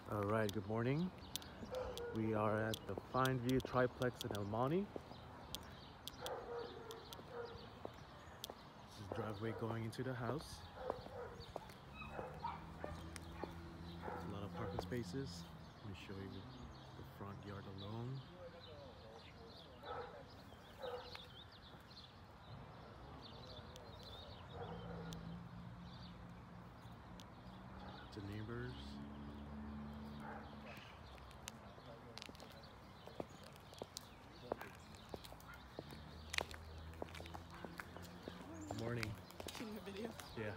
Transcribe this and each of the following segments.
All right, good morning. We are at the Fine View Triplex in El Monte. This is the driveway going into the house. A lot of parking spaces. Let me show you the front yard alone. The neighbors. Morning. In the video. Yeah.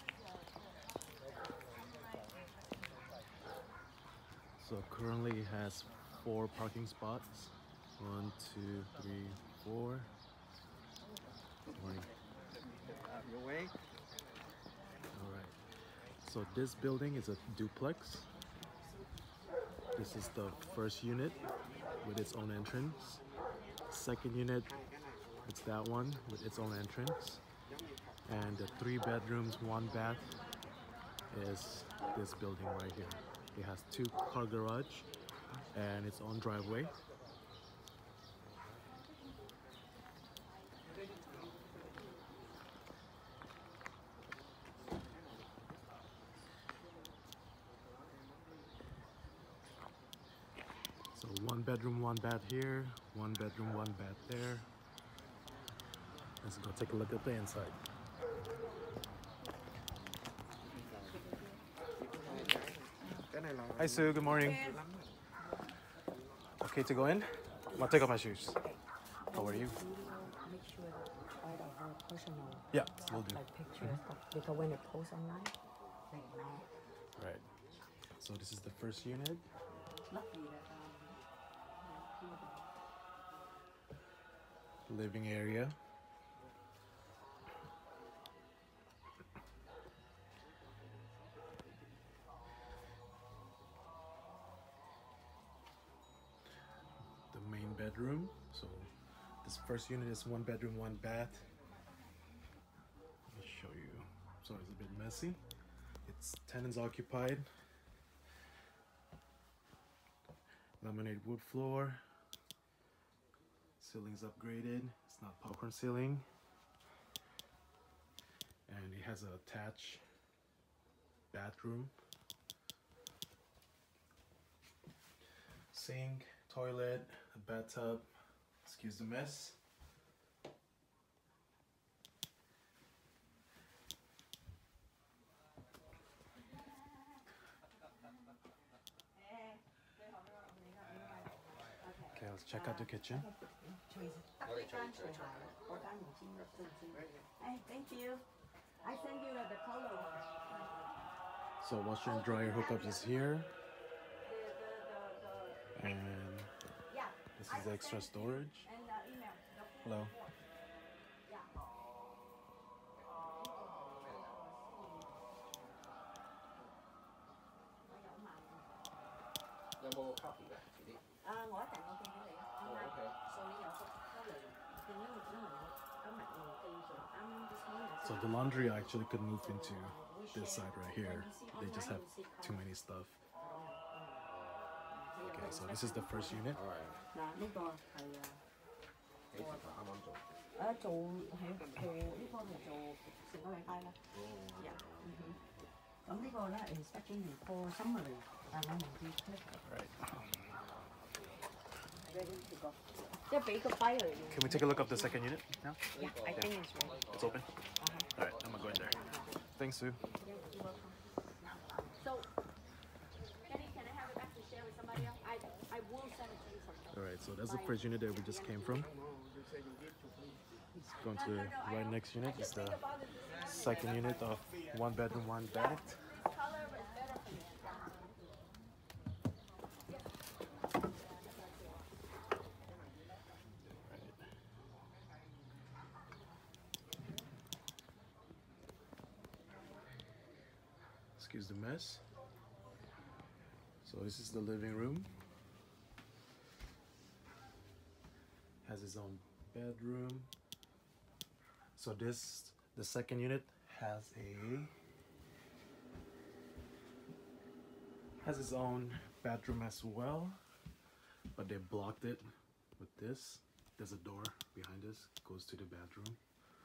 So currently it has 4 parking spots. 1, 2, 3, 4. Morning. You awake? All right. So this building is a duplex. This is the first unit with its own entrance. Second unit, it's that one with its own entrance. And the 3 bedrooms, 1 bath is this building right here. It has 2-car garage and its own driveway. So 1 bedroom, 1 bath here, 1 bedroom, 1 bath there. Let's go take a look at the inside. Hi Sue, good morning. Okay to go in? I'll take off my shoes. How are you? Make sure all of her personal Yeah, stuff, we'll do. like pictures, because when it posts online, they know. Right. So this is the first unit. Living area. The main bedroom. So this first unit is 1 bedroom, 1 bath. Let me show you. So it's a bit messy. It's tenants occupied. Laminated wood floor. Ceiling's upgraded. It's not popcorn ceiling. And it has a attached bathroom. Sink, toilet, a bathtub. Excuse the mess. Okay, let's check out the kitchen. Hey, thank you. I send you the color. So washer and dryer hookups is here. And Yeah. this is extra storage. And email. Hello. Có mua coffee cả chị đi. 我一陣我寄俾你啊。 OK。 數你有熟得嚟，變咗有物寄上啱啲錢。 So the laundry actually could move into this side right here. They just have too many stuff. Okay, so this is the first unit. 嗱，呢個係幾時啱啱做？ 做呢個係做成個禮拜啦。咁呢個咧 inspection report summary，但我唔知 Right. ready to go，即係俾個 file 嚟用。 Can we take a look up the second unit now? Yeah, I think it's ready. It's open? All right, I'm gonna go in there. Thanks, Sue. So, Kenny, can I have it back to share with somebody else? I will send it to you sometime. All right, so that's the first unit that we just came from. Let's go into the right next unit. It's the second unit of 1 bedroom, 1 bath. This color is better for you. Excuse the mess. So this is the living room. Has its own bedroom. So the second unit has a Has its own bathroom as well, but they blocked it with this. There's a door behind this, goes to the bathroom.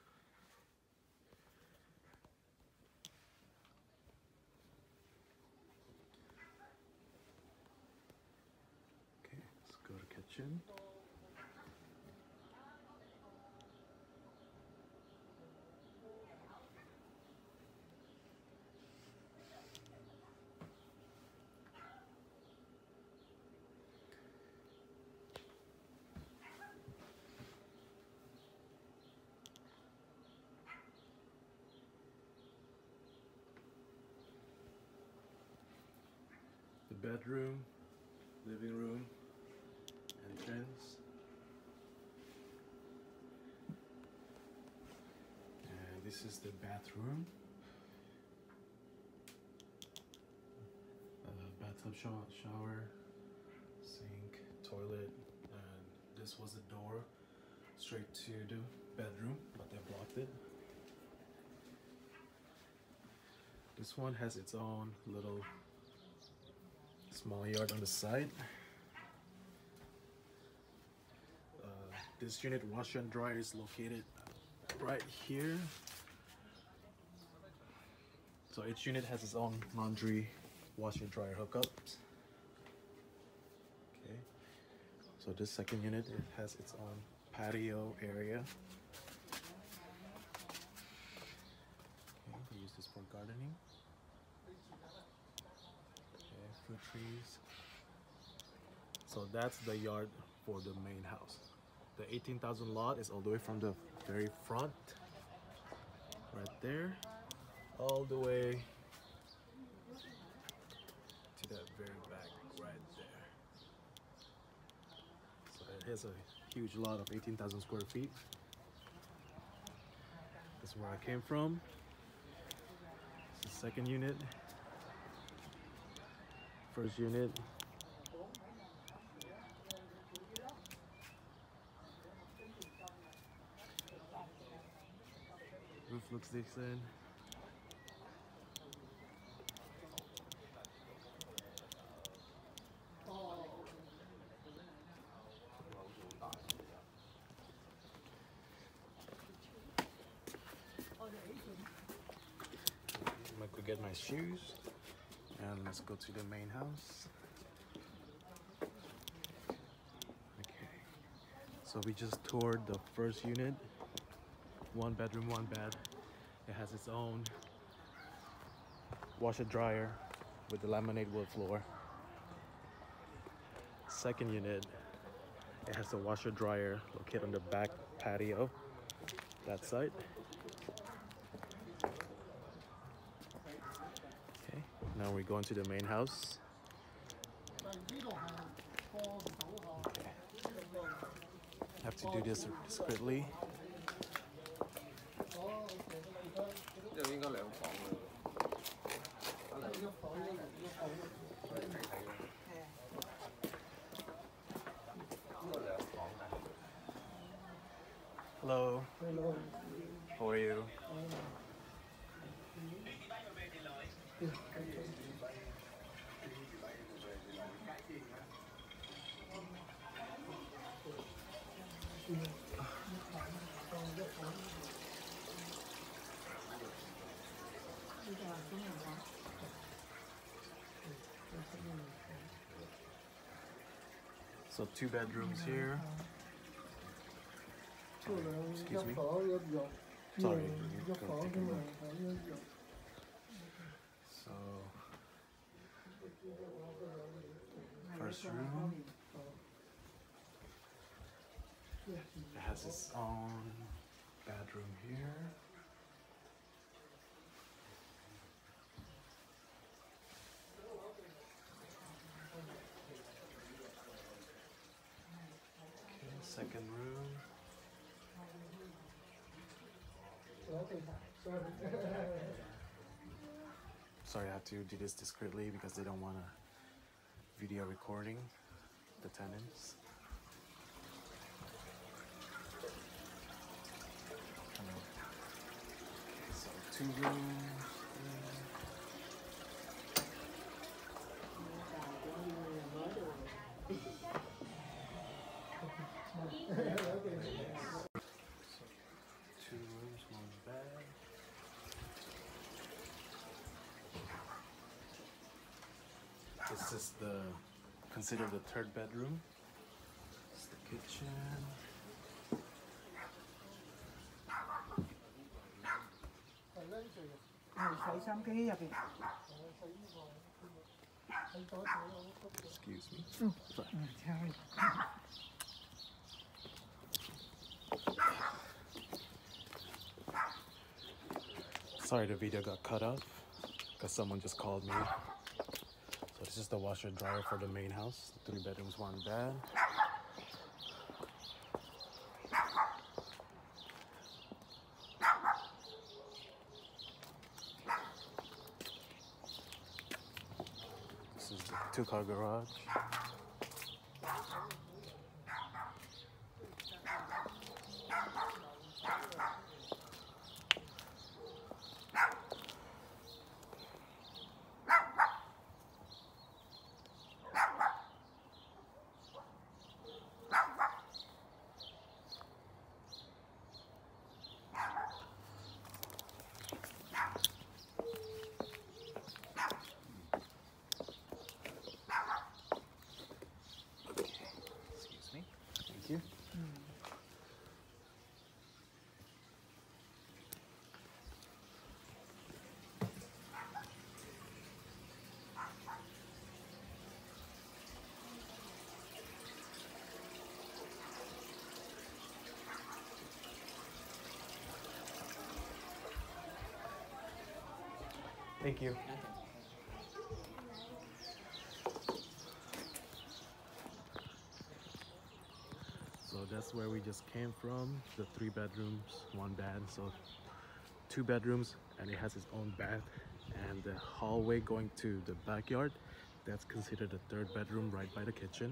Okay, let's go to kitchen. The bedroom, living room, entrance. And this is the bathroom. Bathtub, shower, sink, toilet, and this was the door straight to the bedroom, but they blocked it. This one has its own little small yard on the side. This unit washer and dryer is located right here. So each unit has its own laundry washer dryer hookups. Okay. So this second unit, it has its own patio area. Okay, we use this for gardening. Okay, fruit trees. So that's the yard for the main house. The 18,000 lot is all the way from the very front, right there, all the way to that very back right there. So it has a huge lot of 18,000 square feet. This is where I came from. This is the second unit. First unit. Roof looks decent. I'm gonna go get my shoes and let's go to the main house. Okay, so we just toured the first unit. One bedroom, one bed. It has its own washer dryer with the laminate wood floor. Second unit, it has a washer dryer located on the back patio, that side. Okay, now we're going to the main house. Okay. Have to do this discreetly. 呢度應該兩房嘅。 Hello. Hello. How are you? So 2 bedrooms here. Excuse me. Sorry. So first room. It has its own bedroom here. Okay, second room. Sorry, I have to do this discreetly because they don't want a video recording the tenants. Okay, so 2 rooms. This is the considered the third bedroom. It's the kitchen. Excuse me. Sorry. Sorry, the video got cut off because someone just called me. So this is the washer dryer for the main house. 3 bedrooms, 1 bed. This is the 2-car garage. Excuse me. Thank you. Thank you. So that's where we just came from. The 3 bedrooms, 1 bed. So 2 bedrooms, and it has its own bath. And the hallway going to the backyard, that's considered the 3rd bedroom right by the kitchen.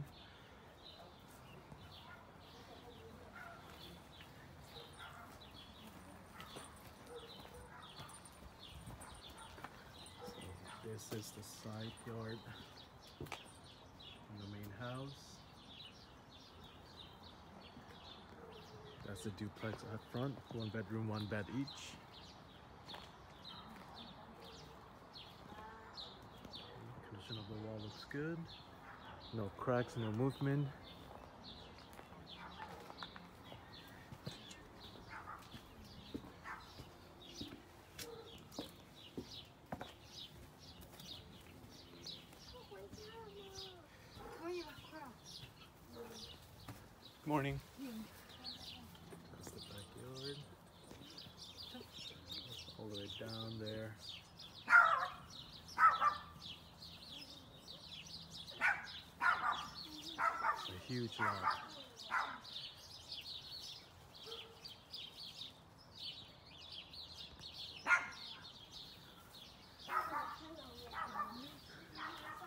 This is the side yard in the main house. That's the duplex up front, 1 bedroom, 1 bed each. Condition of the wall looks good. No cracks, no movement. Morning. That's the backyard. All the way down there. It's a huge lot.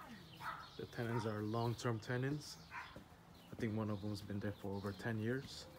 The tenants are long-term tenants. I think one of them's been there for over 10 years.